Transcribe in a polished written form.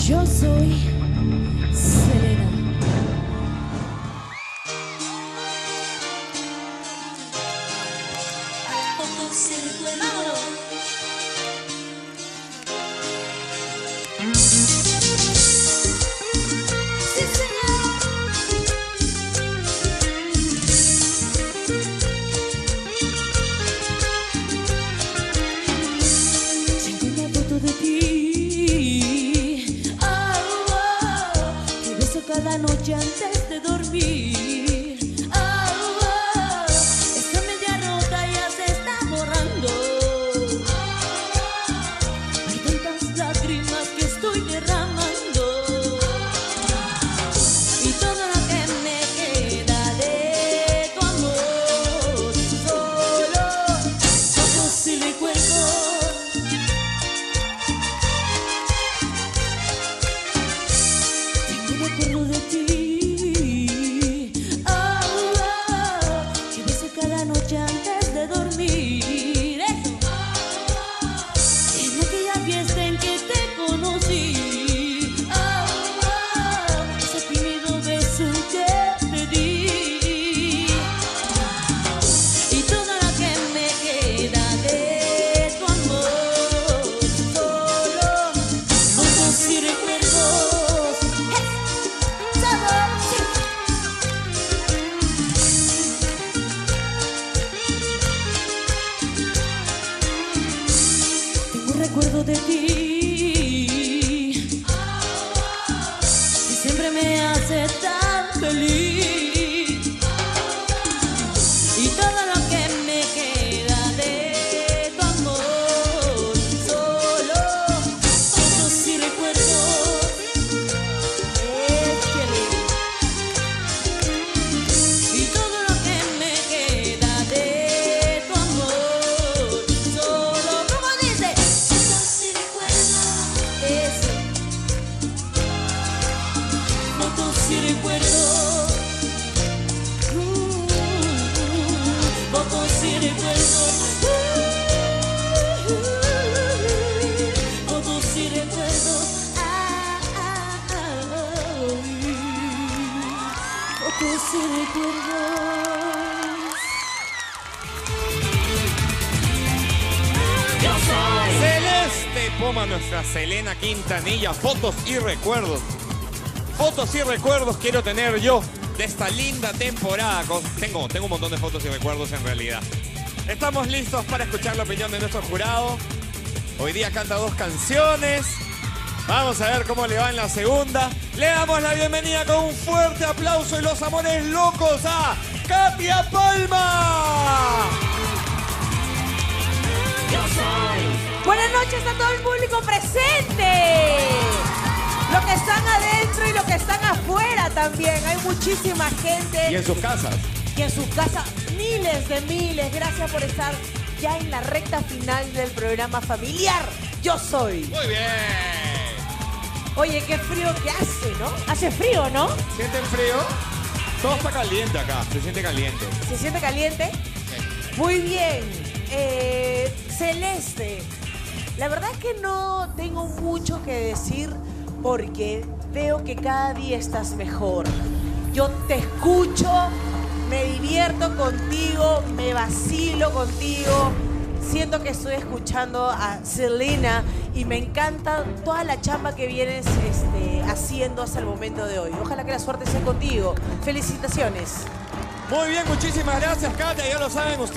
Yo soy Selena. ¡Vámonos! ¡Sí, señor! Tengo una foto de ti, que beso cada noche antes de dormir. Esta media rota ya se está borrando. Hay tantas lágrimas que estoy derramando, y todo lo que me queda de tu amor, solo fotos y recuerdos. Tengo un recuerdo de ti, que beso cada noche antes de dormir. Eso. En aquella fiesta en que te conocí, ese tímido beso que te di, y todo lo que me queda de tu amor, solo fotos y recuerdos. ¡Sabor! Sí. Tengo un recuerdo de ti, que siempre me hace tan feliz, y todo lo que me queda de tu amor, solo fotos y recuerdos. Y todo lo que me queda de tu amor, solo, ¿cómo dice? Fotos y recuerdos. Eso. Fotos y recuerdos. Fotos y recuerdos. Fotos y recuerdos. Fotos y recuerdos. Yo soy Celeste Poma, nuestra Selena Quintanilla. Fotos y recuerdos. Fotos y recuerdos quiero tener yo de esta linda temporada. Tengo un montón de fotos y recuerdos en realidad. Estamos listos para escuchar la opinión de nuestro jurado. Hoy día canta 2 canciones. Vamos a ver cómo le va en la segunda. Le damos la bienvenida con un fuerte aplauso y los amores locos a Katia Palma. Buenas noches a todo el público presente. Los que están adentro y los que están afuera también. Hay muchísima gente. Y en sus casas. Y en sus casas, miles de miles. Gracias por estar ya en la recta final del programa familiar. Yo soy. Muy bien. Oye, qué frío que hace, ¿no? Hace frío, ¿no? ¿Sienten frío? Todo está caliente acá, se siente caliente. ¿Se siente caliente? Muy bien. Celeste, la verdad es que no tengo mucho que decir porque veo que cada día estás mejor. Yo te escucho, me divierto contigo, me vacilo contigo. Siento que estoy escuchando a Selena y me encanta toda la chamba que vienes haciendo hasta el momento de hoy. Ojalá que la suerte sea contigo. Felicitaciones. Muy bien, muchísimas gracias, Katia. Ya lo saben ustedes.